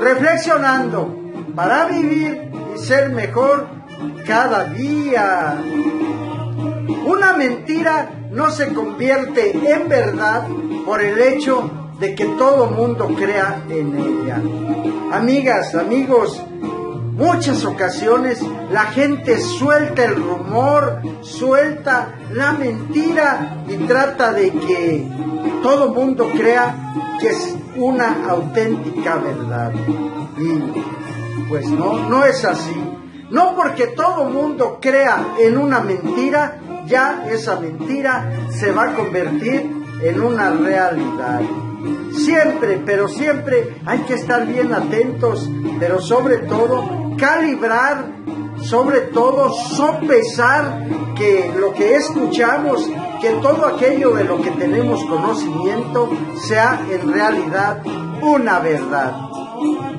reflexionando para vivir y ser mejor cada día. Una mentira no se convierte en verdad por el hecho de que todo mundo crea en ella. Amigas, amigos, muchas ocasiones la gente suelta el rumor, suelta la mentira y trata de que todo mundo crea que es una auténtica verdad. Y pues no es así. No porque todo mundo crea en una mentira, ya esa mentira se va a convertir en una realidad. Siempre, pero siempre hay que estar bien atentos, pero sobre todo calibrar, sobre todo sopesar que lo que escuchamos, que todo aquello de lo que tenemos conocimiento sea en realidad una verdad.